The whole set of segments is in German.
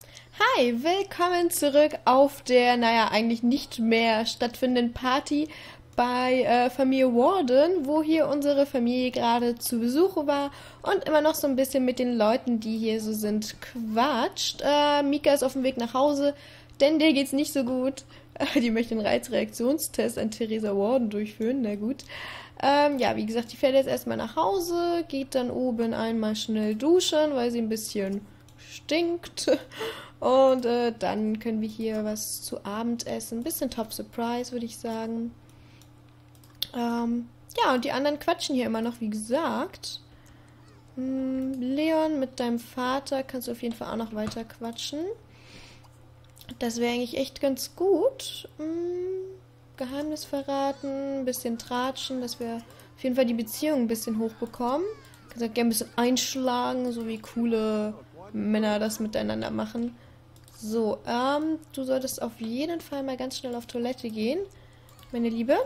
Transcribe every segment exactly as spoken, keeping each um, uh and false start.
Hi, willkommen zurück auf der, naja, eigentlich nicht mehr stattfindenden Party bei äh, Familie Warden, wo hier unsere Familie gerade zu Besuch war und immer noch so ein bisschen mit den Leuten, die hier so sind, quatscht. Äh, Mika ist auf dem Weg nach Hause, denn der geht's nicht so gut. Äh, die möchte einen Reizreaktionstest an Theresa Warden durchführen, na gut. Ähm, ja, wie gesagt, die fährt jetzt erstmal nach Hause, geht dann oben einmal schnell duschen, weil sie ein bisschen stinkt. Und äh, dann können wir hier was zu Abend essen. Ein bisschen Top Surprise, würde ich sagen. Ähm, ja, und die anderen quatschen hier immer noch, wie gesagt. Hm, Leon, mit deinem Vater kannst du auf jeden Fall auch noch weiter quatschen. Das wäre eigentlich echt ganz gut. Hm, Geheimnis verraten, ein bisschen tratschen, dass wir auf jeden Fall die Beziehung ein bisschen hochbekommen. Kannst auch gerne ein bisschen einschlagen, so wie coole Männer das miteinander machen. So, ähm, du solltest auf jeden Fall mal ganz schnell auf Toilette gehen, meine Liebe.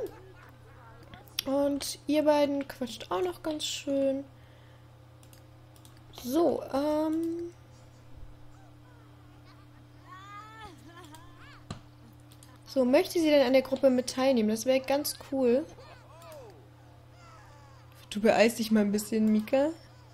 Und ihr beiden quatscht auch noch ganz schön. So, ähm. So, möchte sie denn an der Gruppe mit teilnehmen? Das wäre ganz cool. Du beeilst dich mal ein bisschen, Mika.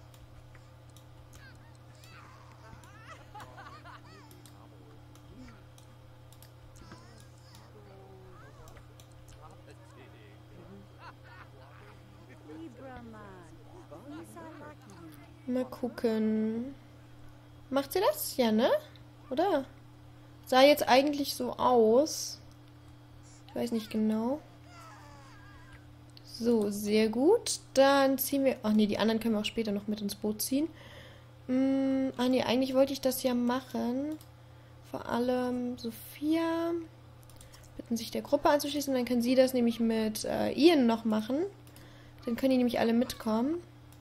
Mal gucken. Macht sie das? Ja, ne? Oder? Sah jetzt eigentlich so aus. Ich weiß nicht genau. So, sehr gut. Dann ziehen wir. Ach nee, die anderen können wir auch später noch mit ins Boot ziehen. Hm, ah nee, eigentlich wollte ich das ja machen. Vor allem Sophia bitten, sich der Gruppe anzuschließen. Dann kann sie das nämlich mit äh, Ian noch machen. Dann können die nämlich alle mitkommen.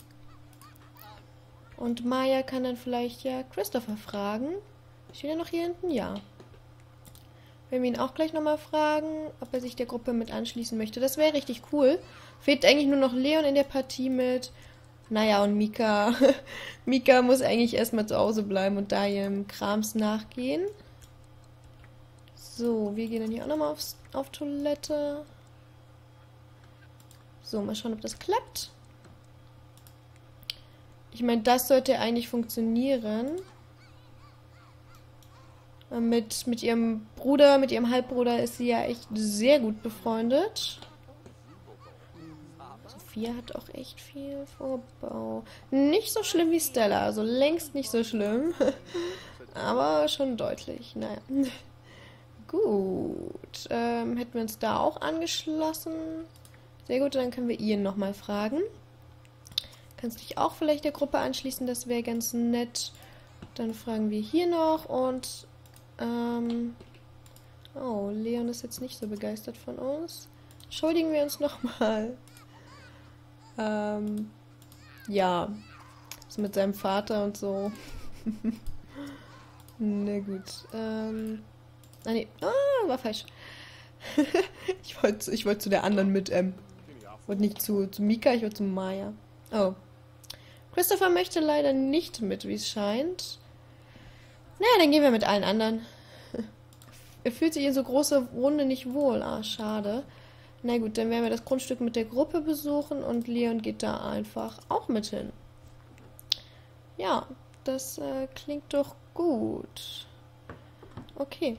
Und Maya kann dann vielleicht ja Christopher fragen. Steht er noch hier hinten? Ja. Wenn wir ihn auch gleich nochmal fragen, ob er sich der Gruppe mit anschließen möchte. Das wäre richtig cool. Fehlt eigentlich nur noch Leon in der Partie mit. Naja, und Mika. Mika muss eigentlich erstmal zu Hause bleiben und da ihrem Krams nachgehen. So, wir gehen dann hier auch nochmal auf Toilette. So, mal schauen, ob das klappt. Ich meine, das sollte eigentlich funktionieren. Mit, mit ihrem Bruder, mit ihrem Halbbruder ist sie ja echt sehr gut befreundet. Sophia hat auch echt viel Vorbau. Nicht so schlimm wie Stella, also längst nicht so schlimm. Aber schon deutlich, naja. Gut, ähm, hätten wir uns da auch angeschlossen. Sehr gut, dann können wir Ian nochmal fragen. Kannst dich auch vielleicht der Gruppe anschließen, das wäre ganz nett. Dann fragen wir hier noch und ähm, oh, Leon ist jetzt nicht so begeistert von uns. Entschuldigen wir uns nochmal. Ähm, ja, so mit seinem Vater und so. Na gut. Ähm, ah, nee. Ah, war falsch. ich wollte ich wollt zu der anderen mit M. Ich wollte nicht zu, zu Mika, ich wollte zu Maya. Oh. Christopher möchte leider nicht mit, wie es scheint. Na, naja, dann gehen wir mit allen anderen. Er fühlt sich in so großer Runde nicht wohl. Ah, schade. Na gut, dann werden wir das Grundstück mit der Gruppe besuchen und Leon geht da einfach auch mit hin. Ja, das äh, klingt doch gut. Okay.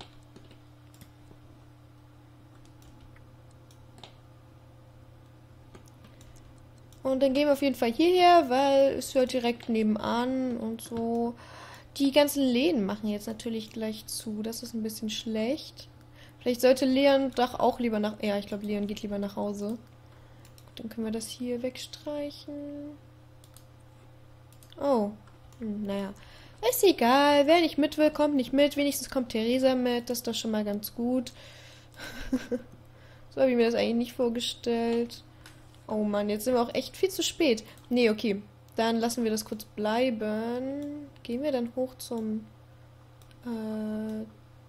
Und dann gehen wir auf jeden Fall hierher, weil es hört direkt nebenan und so. Die ganzen Läden machen jetzt natürlich gleich zu. Das ist ein bisschen schlecht. Vielleicht sollte Leon doch auch lieber nach... Ja, ich glaube, Leon geht lieber nach Hause. Gut, dann können wir das hier wegstreichen. Oh. Hm, naja. Ist egal. Wer nicht mit will, kommt nicht mit. Wenigstens kommt Theresa mit. Das ist doch schon mal ganz gut. So habe ich mir das eigentlich nicht vorgestellt. Oh Mann, jetzt sind wir auch echt viel zu spät. Nee, okay. Dann lassen wir das kurz bleiben. Gehen wir dann hoch zum... Äh,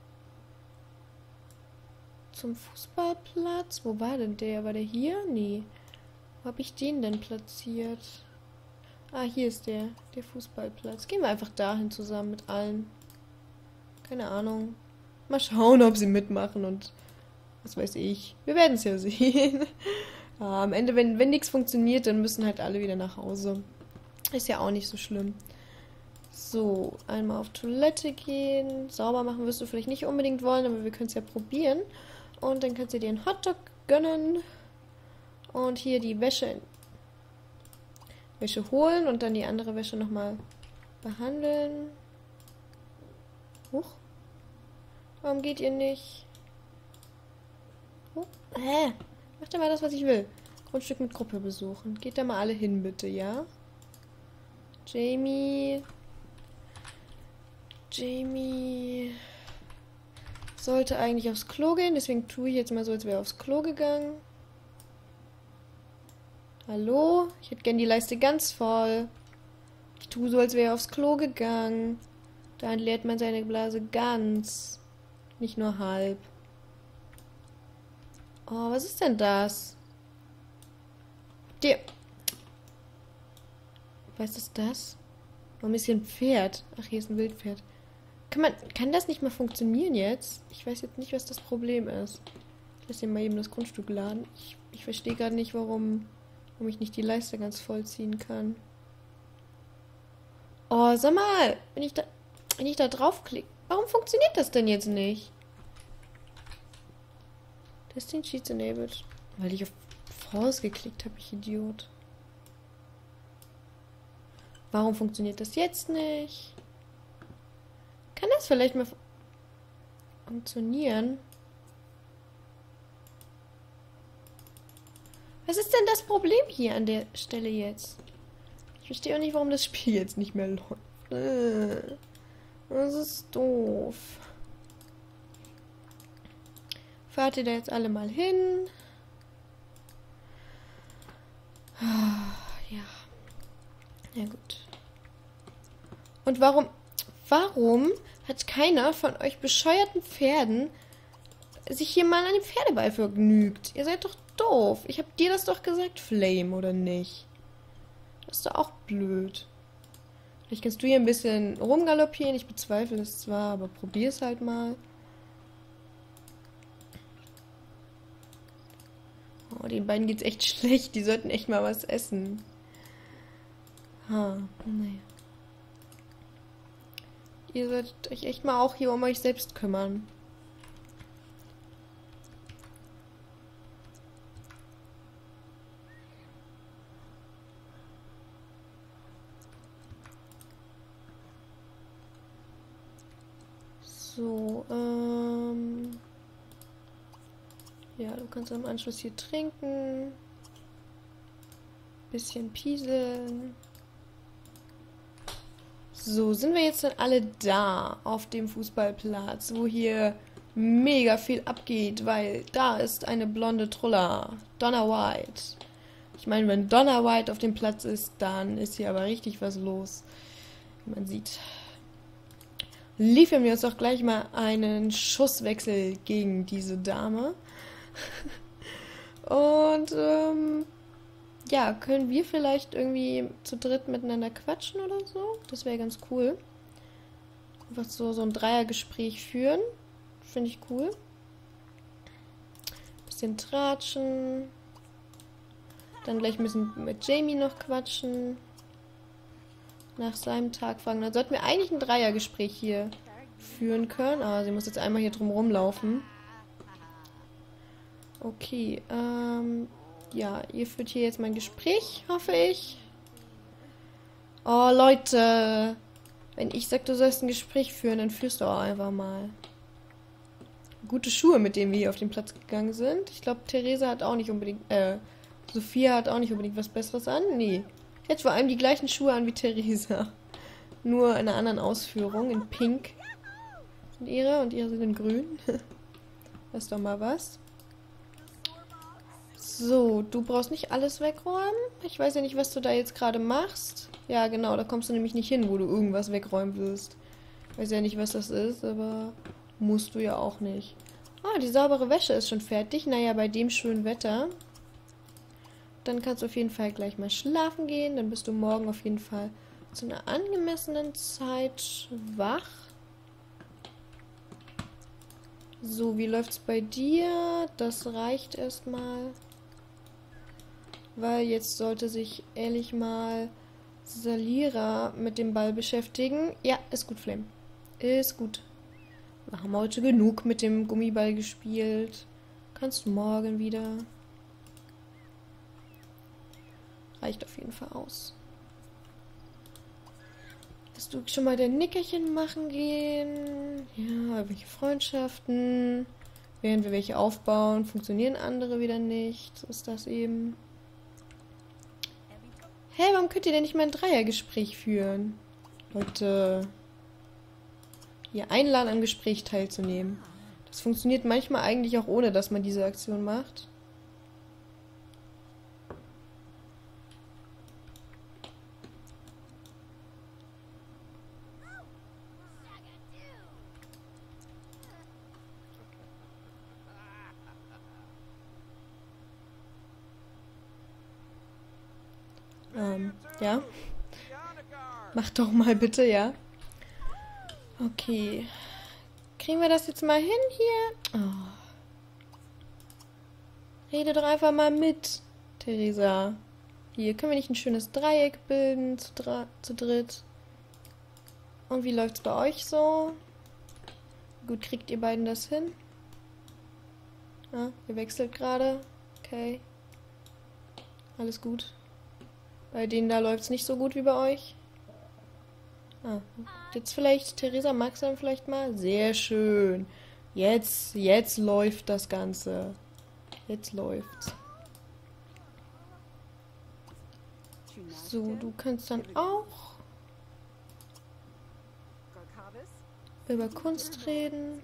zum Fußballplatz? Wo war denn der? War der hier? Nee. Wo habe ich den denn platziert? Ah, hier ist der. Der Fußballplatz. Gehen wir einfach dahin zusammen mit allen. Keine Ahnung. Mal schauen, ob sie mitmachen und was weiß ich. Wir werden es ja sehen. Ja, am Ende, wenn, wenn nichts funktioniert, dann müssen halt alle wieder nach Hause. Ist ja auch nicht so schlimm. So, einmal auf Toilette gehen. Sauber machen wirst du vielleicht nicht unbedingt wollen, aber wir können es ja probieren. Und dann kannst du dir einen Hotdog gönnen. Und hier die Wäsche, Wäsche holen und dann die andere Wäsche nochmal behandeln. Huch. Warum geht ihr nicht? Oh, hä? Macht ja mal das, was ich will. Grundstück mit Gruppe besuchen. Geht da mal alle hin, bitte, ja? Jamie. Jamie sollte eigentlich aufs Klo gehen, deswegen tue ich jetzt mal so, als wäre er aufs Klo gegangen. Hallo? Ich hätte gern die Leiste ganz voll. Ich tue so, als wäre er aufs Klo gegangen. Da entleert man seine Blase ganz. Nicht nur halb. Oh, was ist denn das? Der. Was ist das? Warum ist hier ein Pferd? Ach, hier ist ein Wildpferd. Kann man, kann das nicht mal funktionieren jetzt? Ich weiß jetzt nicht, was das Problem ist. Ich lasse hier mal eben das Grundstück laden. Ich, ich verstehe gerade nicht, warum, warum ich nicht die Leiste ganz voll ziehen kann. Oh, sag mal, wenn ich da, wenn ich da draufklicke, warum funktioniert das denn jetzt nicht? Testing Cheats enabled. Weil ich auf Force geklickt habe, ich Idiot. Warum funktioniert das jetzt nicht? Kann das vielleicht mal funktionieren? Was ist denn das Problem hier an der Stelle jetzt? Ich verstehe auch nicht, warum das Spiel jetzt nicht mehr läuft. Äh, Das ist doof. Fahrt ihr da jetzt alle mal hin? Ja. Ja gut. Und warum, warum hat keiner von euch bescheuerten Pferden sich hier mal an dem Pferdeball vergnügt? Ihr seid doch doof. Ich hab dir das doch gesagt, Flame, oder nicht? Das ist doch auch blöd. Vielleicht kannst du hier ein bisschen rumgaloppieren. Ich bezweifle es zwar, aber probier's halt mal. Oh, den beiden geht's echt schlecht. Die sollten echt mal was essen. Ha, naja. Ihr solltet euch echt mal auch hier um euch selbst kümmern. So, ähm... ja, du kannst im Anschluss hier trinken. Bisschen pieseln. So, sind wir jetzt dann alle da auf dem Fußballplatz, wo hier mega viel abgeht, weil da ist eine blonde Trulla. Donna White. Ich meine, wenn Donna White auf dem Platz ist, dann ist hier aber richtig was los. Wie man sieht. Liefern wir uns doch gleich mal einen Schusswechsel gegen diese Dame. Und, ähm... ja, können wir vielleicht irgendwie zu dritt miteinander quatschen oder so? Das wäre ganz cool. Einfach so, so ein Dreiergespräch führen. Finde ich cool. Bisschen tratschen. Dann gleich müssen wir mit Jamie noch quatschen. Nach seinem Tag fragen. Dann sollten wir eigentlich ein Dreiergespräch hier führen können. Aber sie muss jetzt einmal hier drum rumlaufen. Okay, ähm... ja, ihr führt hier jetzt mein Gespräch, hoffe ich. Oh, Leute. Wenn ich sag, du sollst ein Gespräch führen, dann führst du auch einfach mal. Gute Schuhe, mit denen wir hier auf den Platz gegangen sind. Ich glaube, Theresa hat auch nicht unbedingt, äh, Sophia hat auch nicht unbedingt was Besseres an. Nee. Jetzt vor allem die gleichen Schuhe an wie Theresa. Nur in einer anderen Ausführung, in Pink. Sind ihre und ihre sind in Grün. Das ist doch mal was. So, du brauchst nicht alles wegräumen. Ich weiß ja nicht, was du da jetzt gerade machst. Ja, genau, da kommst du nämlich nicht hin, wo du irgendwas wegräumen willst. Ich weiß ja nicht, was das ist, aber musst du ja auch nicht. Ah, die saubere Wäsche ist schon fertig. Naja, bei dem schönen Wetter. Dann kannst du auf jeden Fall gleich mal schlafen gehen. Dann bist du morgen auf jeden Fall zu einer angemessenen Zeit wach. So, wie läuft's bei dir? Das reicht erstmal. Weil jetzt sollte sich ehrlich mal Salira mit dem Ball beschäftigen. Ja, ist gut, Flame. Ist gut. Wir haben heute genug mit dem Gummiball gespielt. Kannst du morgen wieder. Reicht auf jeden Fall aus. Willst du schon mal dein Nickerchen machen gehen? Ja, welche Freundschaften? Während wir welche aufbauen, funktionieren andere wieder nicht. So ist das eben. Hä, hey, warum könnt ihr denn nicht mal ein Dreiergespräch führen? Leute. Hier einladen, am Gespräch teilzunehmen. Das funktioniert manchmal eigentlich auch ohne, dass man diese Aktion macht. Ähm, ja. Mach doch mal bitte, ja. Okay. Kriegen wir das jetzt mal hin hier? Oh. Rede doch einfach mal mit, Theresa. Hier, können wir nicht ein schönes Dreieck bilden, zu, dra zu dritt? Und wie läuft's bei euch so? Gut, kriegt ihr beiden das hin? Ja, ihr wechselt gerade. Okay. Alles gut. Bei denen da läuft's nicht so gut wie bei euch. Ah, jetzt vielleicht, Theresa, magst du dann vielleicht mal? Sehr schön. Jetzt, jetzt läuft das Ganze. Jetzt läuft's. So, du kannst dann auch über Kunst reden.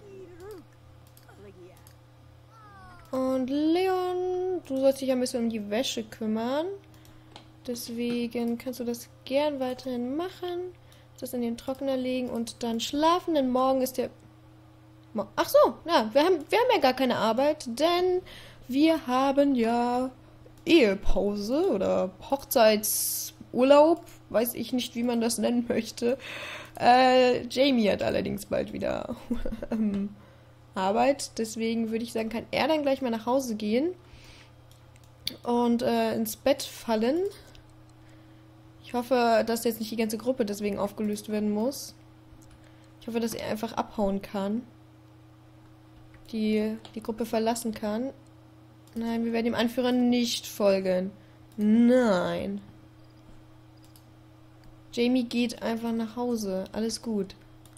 Und Leon, du sollst dich ein bisschen um die Wäsche kümmern. Deswegen kannst du das gern weiterhin machen. Das in den Trockner legen und dann schlafen, denn morgen ist der... Mo Ach so, ja, wir haben, wir haben ja gar keine Arbeit, denn wir haben ja Ehepause oder Hochzeitsurlaub, weiß ich nicht, wie man das nennen möchte. Äh, Jamie hat allerdings bald wieder ähm, Arbeit, deswegen würde ich sagen, kann er dann gleich mal nach Hause gehen und äh, ins Bett fallen. Ich hoffe, dass jetzt nicht die ganze Gruppe deswegen aufgelöst werden muss. Ich hoffe, dass er einfach abhauen kann. Die, die Gruppe verlassen kann. Nein, wir werden dem Anführer nicht folgen. Nein. Jamie geht einfach nach Hause. Alles gut.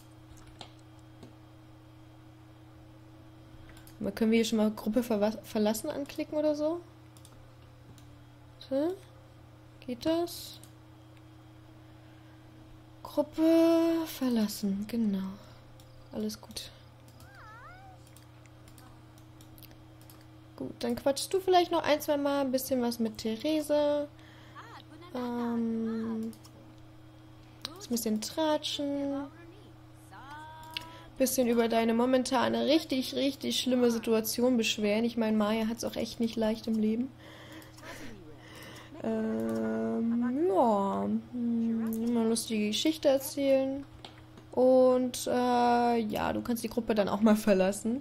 Mal, können wir hier schon mal Gruppe ver verlassen anklicken oder so? So. Geht das? Gruppe verlassen, genau. Alles gut. Gut, dann quatschst du vielleicht noch ein, zwei Mal ein bisschen was mit Theresa. Ähm, ein bisschen tratschen. Bisschen über deine momentane richtig, richtig schlimme Situation beschweren. Ich meine, Maya hat es auch echt nicht leicht im Leben. Ähm, ja, immer eine lustige Geschichte erzählen. Und, äh, ja, du kannst die Gruppe dann auch mal verlassen.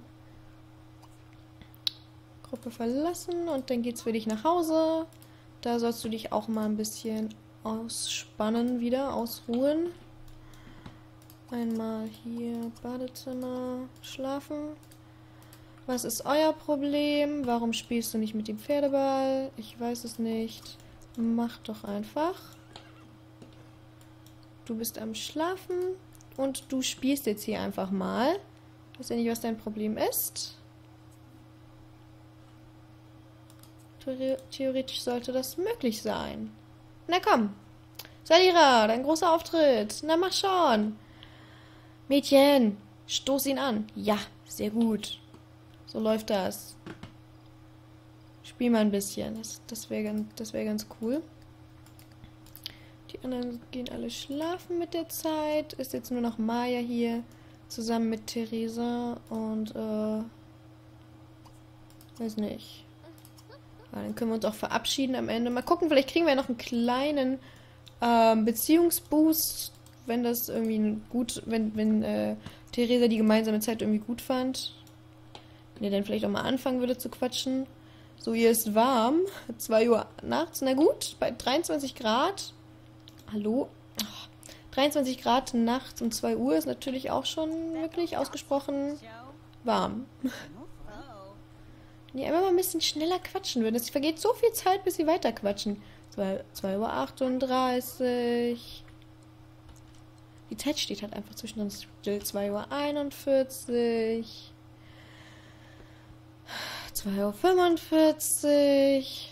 Gruppe verlassen und dann geht's für dich nach Hause. Da sollst du dich auch mal ein bisschen ausspannen wieder, ausruhen. Einmal hier Badezimmer, schlafen. Was ist euer Problem? Warum spielst du nicht mit dem Pferdeball? Ich weiß es nicht. Mach doch einfach. Du bist am Schlafen und du spielst jetzt hier einfach mal. Ich weiß ja nicht, was dein Problem ist. Theoretisch sollte das möglich sein. Na komm. Salira, dein großer Auftritt. Na mach schon. Mädchen, stoß ihn an. Ja, sehr gut. So läuft das. Spiel mal ein bisschen. Das, das wäre ganz, das wär ganz cool. Die anderen gehen alle schlafen mit der Zeit. Ist jetzt nur noch Maya hier. Zusammen mit Theresa. Und, äh... weiß nicht. Ja, dann können wir uns auch verabschieden am Ende. Mal gucken, vielleicht kriegen wir ja noch einen kleinen ähm, Beziehungsboost. Wenn das irgendwie gut... Wenn, wenn äh, Theresa die gemeinsame Zeit irgendwie gut fand. Wenn ihr dann vielleicht auch mal anfangen würde zu quatschen. So, ihr ist warm. zwei Uhr nachts. Na gut, bei dreiundzwanzig Grad. Hallo? Ach, dreiundzwanzig Grad nachts um zwei Uhr ist natürlich auch schon wirklich ausgesprochen warm. Wenn die einfach mal ein bisschen schneller quatschen würden. Es vergeht so viel Zeit, bis sie weiter quatschen. zwei Uhr achtunddreißig. Die Zeit steht halt einfach zwischen uns still. zwei Uhr einundvierzig. zwei Uhr fünfundvierzig.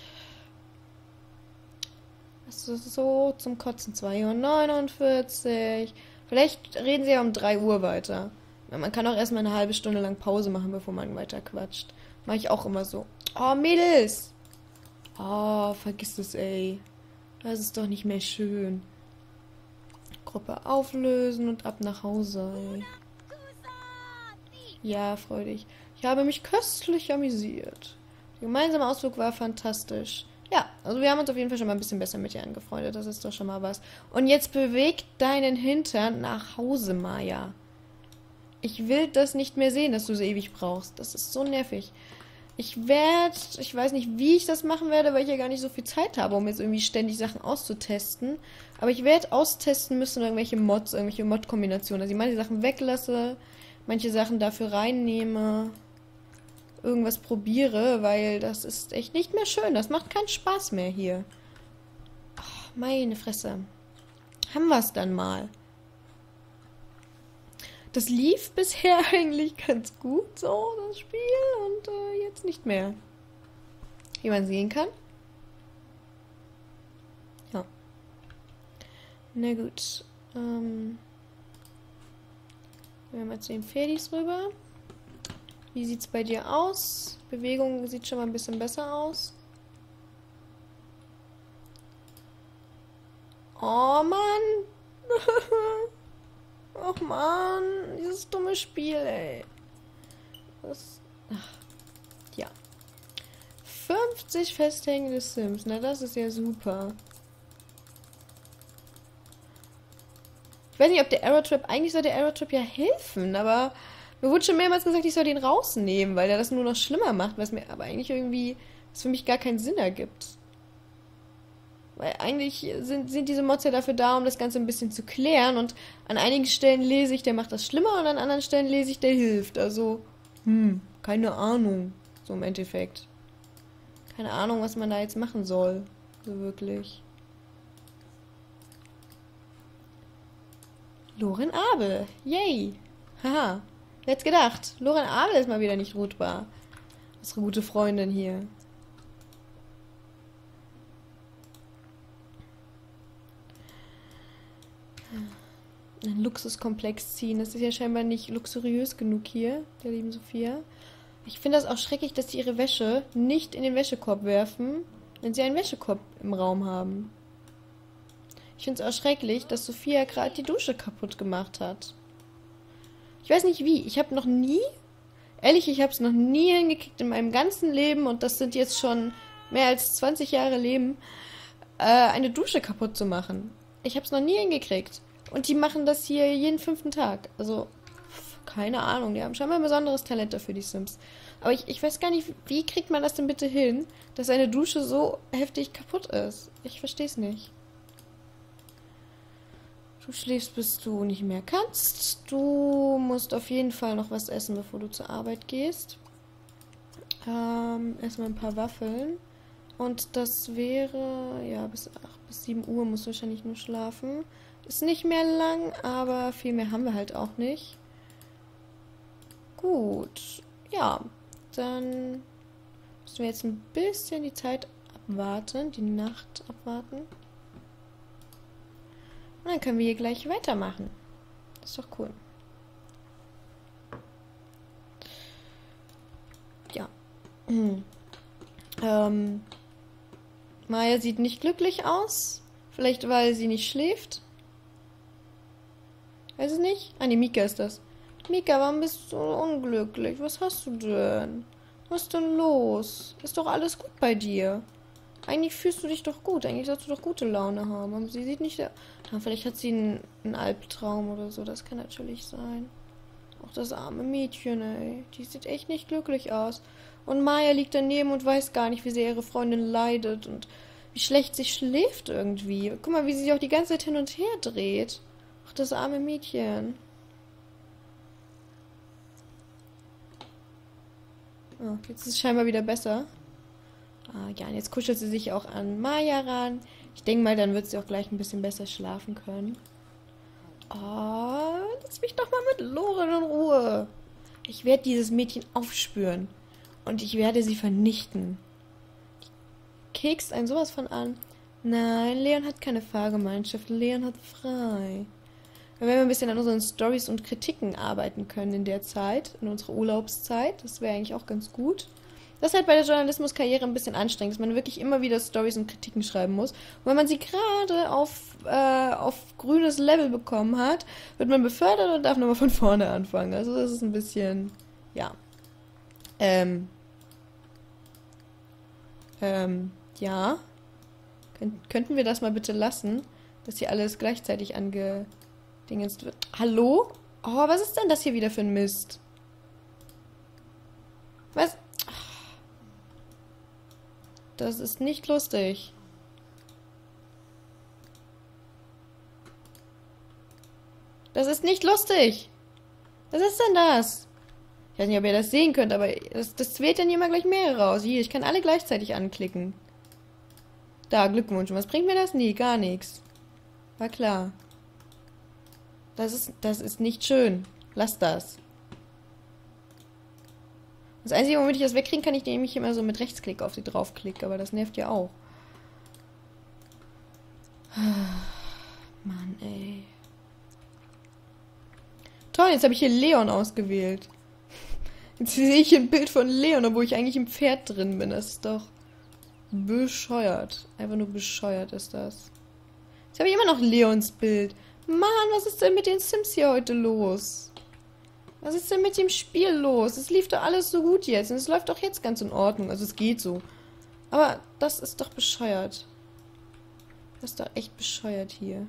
Das ist so zum Kotzen. zwei Uhr neunundvierzig. Vielleicht reden sie ja um drei Uhr weiter. Man kann auch erstmal eine halbe Stunde lang Pause machen, bevor man weiter quatscht. Mache ich auch immer so. Oh, Mädels! Oh, vergiss es, ey. Das ist doch nicht mehr schön. Gruppe auflösen und ab nach Hause, ey. Ja, freu dich. Ich habe mich köstlich amüsiert. Der gemeinsame Ausflug war fantastisch. Ja, also wir haben uns auf jeden Fall schon mal ein bisschen besser mit dir angefreundet. Das ist doch schon mal was. Und jetzt beweg deinen Hintern nach Hause, Maya. Ich will das nicht mehr sehen, dass du so ewig brauchst. Das ist so nervig. Ich werde, ich weiß nicht, wie ich das machen werde, weil ich ja gar nicht so viel Zeit habe, um jetzt irgendwie ständig Sachen auszutesten. Aber ich werde austesten müssen, irgendwelche Mods, irgendwelche Mod-Kombinationen. Dass ich manche Sachen weglasse, manche Sachen dafür reinnehme, irgendwas probiere, weil das ist echt nicht mehr schön. Das macht keinen Spaß mehr hier. Ach, meine Fresse. Haben wir es dann mal. Das lief bisher eigentlich ganz gut, so, das Spiel, und äh, jetzt nicht mehr. Wie man sehen kann. Ja. Na gut. Ähm. Gehen wir mal zu den Pferdis rüber. Wie sieht's bei dir aus? Bewegung sieht schon mal ein bisschen besser aus. Oh Mann! Och man, dieses dumme Spiel, ey. Das, ach, ja. fünfzig festhängende Sims, na das ist ja super. Ich weiß nicht, ob der Arrow Trap, eigentlich soll der Arrow Trap ja helfen, aber mir wurde schon mehrmals gesagt, ich soll den rausnehmen, weil der das nur noch schlimmer macht, was mir aber eigentlich irgendwie, was für mich gar keinen Sinn ergibt. Weil eigentlich sind, sind diese Mods ja dafür da, um das Ganze ein bisschen zu klären. Und an einigen Stellen lese ich, der macht das schlimmer. Und an anderen Stellen lese ich, der hilft. Also, hm, keine Ahnung. So im Endeffekt. Keine Ahnung, was man da jetzt machen soll. So wirklich. Loren Abel. Yay. Haha. Wer hätte gedacht? Loren Abel ist mal wieder nicht routbar. Unsere gute Freundin hier. Einen Luxuskomplex ziehen. Das ist ja scheinbar nicht luxuriös genug hier, der lieben Sophia. Ich finde das auch schrecklich, dass sie ihre Wäsche nicht in den Wäschekorb werfen, wenn sie einen Wäschekorb im Raum haben. Ich finde es auch schrecklich, dass Sophia gerade die Dusche kaputt gemacht hat. Ich weiß nicht wie. Ich habe noch nie, ehrlich, ich habe es noch nie hingekriegt in meinem ganzen Leben, und das sind jetzt schon mehr als zwanzig Jahre Leben, äh, eine Dusche kaputt zu machen. Ich habe es noch nie hingekriegt. Und die machen das hier jeden fünften Tag. Also, keine Ahnung. Die haben scheinbar ein besonderes Talent dafür, die Sims. Aber ich, ich weiß gar nicht, wie kriegt man das denn bitte hin, dass eine Dusche so heftig kaputt ist? Ich verstehe es nicht. Du schläfst, bis du nicht mehr kannst. Du musst auf jeden Fall noch was essen, bevor du zur Arbeit gehst. Ähm, erstmal ein paar Waffeln. Und das wäre, ja, bis acht bis sieben Uhr musst du wahrscheinlich nur schlafen. Ist nicht mehr lang, aber viel mehr haben wir halt auch nicht. Gut. Ja, dann müssen wir jetzt ein bisschen die Zeit abwarten, die Nacht abwarten. Und dann können wir hier gleich weitermachen. Das ist doch cool. Ja. ähm. Maya sieht nicht glücklich aus. Vielleicht, weil sie nicht schläft. Weiß es nicht? Ah, nee, Mika ist das. Mika, warum bist du so unglücklich? Was hast du denn? Was ist denn los? Ist doch alles gut bei dir. Eigentlich fühlst du dich doch gut. Eigentlich sollst du doch gute Laune haben. Aber sie sieht nicht... Ah, vielleicht hat sie einen, einen Albtraum oder so. Das kann natürlich sein. Ach, das arme Mädchen, ey. Die sieht echt nicht glücklich aus. Und Maya liegt daneben und weiß gar nicht, wie sehr ihre Freundin leidet und wie schlecht sie schläft irgendwie. Guck mal, wie sie sich auch die ganze Zeit hin und her dreht. Ach, das arme Mädchen. Oh, jetzt ist es scheinbar wieder besser. Ah, ja, und jetzt kuschelt sie sich auch an Maya ran. Ich denke mal, dann wird sie auch gleich ein bisschen besser schlafen können. Oh, lass mich doch mal mit Loren in Ruhe. Ich werde dieses Mädchen aufspüren. Und ich werde sie vernichten. Die kekst einen sowas von an. Nein, Leon hat keine Fahrgemeinschaft. Leon hat frei. Wenn wir ein bisschen an unseren Storys und Kritiken arbeiten können in der Zeit, in unserer Urlaubszeit, das wäre eigentlich auch ganz gut. Das ist halt bei der Journalismuskarriere ein bisschen anstrengend, dass man wirklich immer wieder Storys und Kritiken schreiben muss. Und wenn man sie gerade auf, äh, auf grünes Level bekommen hat, wird man befördert und darf nochmal von vorne anfangen. Also das ist ein bisschen, ja. Ähm. Ähm, ja. Kön könnten wir das mal bitte lassen, dass hier alles gleichzeitig angedingenst wird. Hallo? Oh, was ist denn das hier wieder für ein Mist? Was? Das ist nicht lustig. Das ist nicht lustig. Was ist denn das? Ich weiß nicht, ob ihr das sehen könnt, aber das, das wählt dann immer gleich mehrere raus. Hier, ich kann alle gleichzeitig anklicken. Da, Glückwunsch. Und was bringt mir das? Nee, gar nichts. War klar. Das ist, das ist nicht schön. Lass das. Das Einzige, womit ich das wegkriegen kann, ich nämlich immer so mit Rechtsklick auf sie draufklicke, aber das nervt ja auch. Mann, ey. Toll, jetzt habe ich hier Leon ausgewählt. Jetzt sehe ich ein Bild von Leon, obwohl ich eigentlich im Pferd drin bin. Das ist doch bescheuert. Einfach nur bescheuert ist das. Jetzt habe ich immer noch Leons Bild. Mann, was ist denn mit den Sims hier heute los? Was ist denn mit dem Spiel los? Es lief doch alles so gut jetzt. Und es läuft doch jetzt ganz in Ordnung. Also es geht so. Aber das ist doch bescheuert. Das ist doch echt bescheuert hier.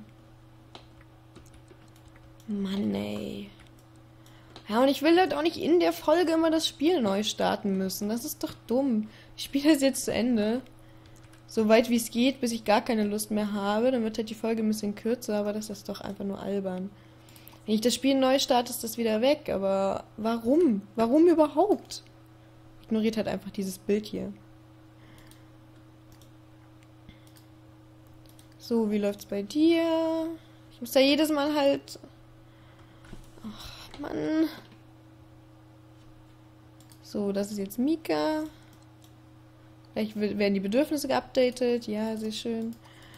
Mann, ey. Ja, und ich will halt auch nicht in der Folge immer das Spiel neu starten müssen. Das ist doch dumm. Ich spiele das jetzt zu Ende. So weit wie es geht, bis ich gar keine Lust mehr habe. Dann wird halt die Folge ein bisschen kürzer, aber das ist doch einfach nur albern. Wenn ich das Spiel neu starte, ist das wieder weg. Aber warum? Warum überhaupt? Ignoriert halt einfach dieses Bild hier. So, wie läuft's bei dir? Ich muss da jedes Mal halt... Ach, Mann. So, das ist jetzt Mika. Vielleicht werden die Bedürfnisse geupdatet. Ja, sehr schön.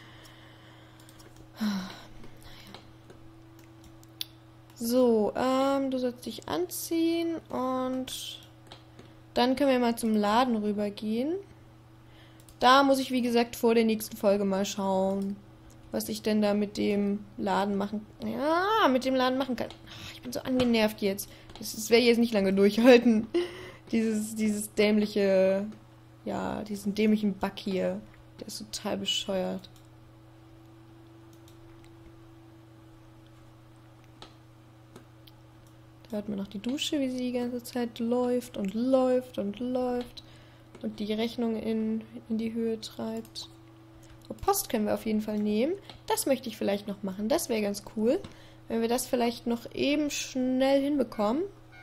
So, ähm, du sollst dich anziehen und dann können wir mal zum Laden rübergehen. Da muss ich, wie gesagt, vor der nächsten Folge mal schauen, was ich denn da mit dem Laden machen kann. Ja, mit dem Laden machen kann. Ach, ich bin so angenervt jetzt. Das, das werde ich jetzt nicht lange durchhalten. Dieses, dieses dämliche, ja, diesen dämlichen Bug hier. Der ist total bescheuert. Da hört man noch die Dusche, wie sie die ganze Zeit läuft und läuft und läuft und die Rechnung in, in die Höhe treibt. So, Post können wir auf jeden Fall nehmen. Das möchte ich vielleicht noch machen. Das wäre ganz cool, wenn wir das vielleicht noch eben schnell hinbekommen.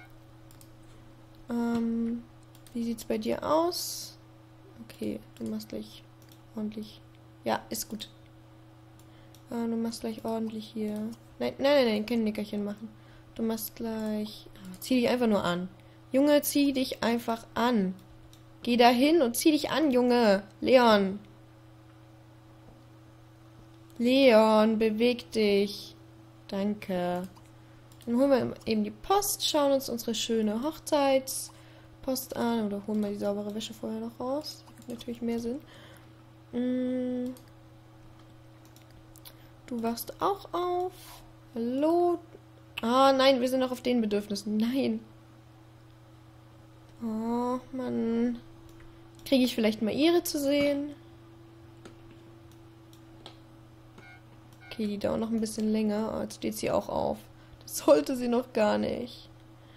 Ähm, wie sieht es bei dir aus? Okay, du machst gleich ordentlich. Ja, ist gut. Äh, du machst gleich ordentlich hier. Nein, nein, nein, nein, kein Nickerchen machen. Du machst gleich... Ah, zieh dich einfach nur an. Junge, zieh dich einfach an. Geh da hin und zieh dich an, Junge. Leon. Leon, beweg dich. Danke. Dann holen wir eben die Post, schauen uns unsere schöne Hochzeitspost an. Oder holen wir die saubere Wäsche vorher noch raus. Das macht natürlich mehr Sinn. Mm. Du wachst auch auf. Hallo. Ah, nein, wir sind noch auf den Bedürfnissen. Nein. Oh, Mann. Kriege ich vielleicht mal ihre zu sehen? Okay, die dauert noch ein bisschen länger. Oh, jetzt steht sie auch auf. Das sollte sie noch gar nicht.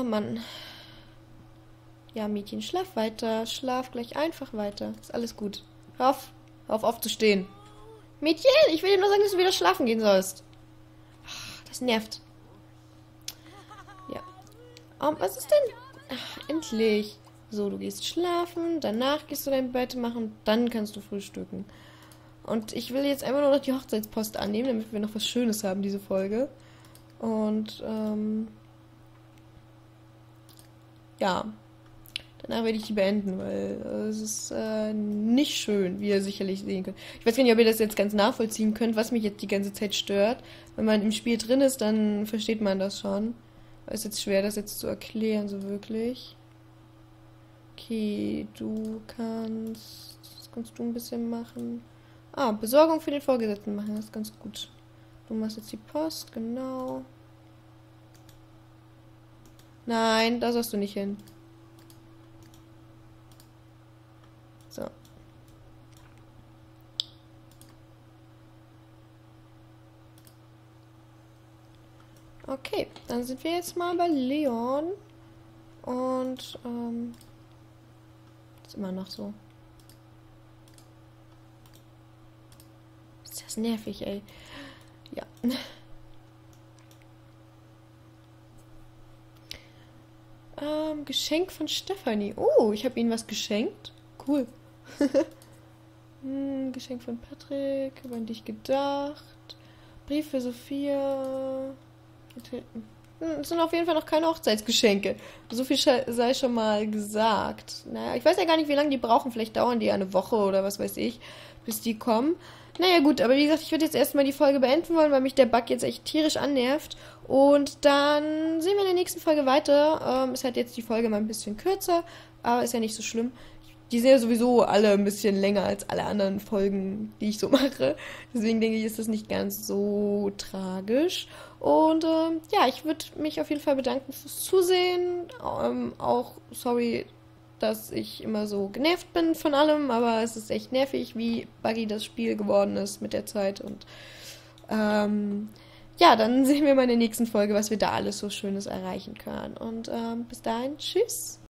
Mann. Ja, Mädchen, schlaf weiter. Schlaf gleich einfach weiter. Ist alles gut. Hör auf. Hör auf aufzustehen. Mädchen, ich will dir nur sagen, dass du wieder schlafen gehen sollst. Ach, das nervt. Ja. Oh, was ist denn? Ach, endlich. So, du gehst schlafen, danach gehst du dein Bett machen, dann kannst du frühstücken. Und ich will jetzt einfach nur noch die Hochzeitspost annehmen, damit wir noch was Schönes haben, diese Folge. Und, ähm... ja. Danach werde ich die beenden, weil äh, es ist äh, nicht schön, wie ihr sicherlich sehen könnt. Ich weiß gar nicht, ob ihr das jetzt ganz nachvollziehen könnt, was mich jetzt die ganze Zeit stört. Wenn man im Spiel drin ist, dann versteht man das schon. Aber es ist jetzt schwer, das jetzt zu erklären, so wirklich. Okay, du kannst... Was kannst du ein bisschen machen? Ah, Besorgung für den Vorgesetzten machen, das ist ganz gut. Du machst jetzt die Post, genau. Nein, da sollst du nicht hin. So. Okay, dann sind wir jetzt mal bei Leon. Und, ähm... ist immer noch so. Ist das nervig, ey. Ja. ähm, Geschenk von Stefanie. Oh, ich habe ihnen was geschenkt. Cool. hm, Geschenk von Patrick. Hab an dich gedacht. Brief für Sophia. Es sind auf jeden Fall noch keine Hochzeitsgeschenke. So viel sei schon mal gesagt. Naja, ich weiß ja gar nicht, wie lange die brauchen. Vielleicht dauern die eine Woche oder was weiß ich, bis die kommen. Naja, gut, aber wie gesagt, ich würde jetzt erstmal die Folge beenden wollen, weil mich der Bug jetzt echt tierisch annervt. Und dann sehen wir in der nächsten Folge weiter. Ähm, ist halt jetzt die Folge mal ein bisschen kürzer, aber ist ja nicht so schlimm. Die sind ja sowieso alle ein bisschen länger als alle anderen Folgen, die ich so mache. Deswegen denke ich, ist das nicht ganz so tragisch. Und ähm, ja, ich würde mich auf jeden Fall bedanken fürs Zusehen. Ähm, auch sorry, dass ich immer so genervt bin von allem, aber es ist echt nervig, wie buggy das Spiel geworden ist mit der Zeit. Und ähm, ja, dann sehen wir mal in der nächsten Folge, was wir da alles so Schönes erreichen können. Und ähm, bis dahin, tschüss.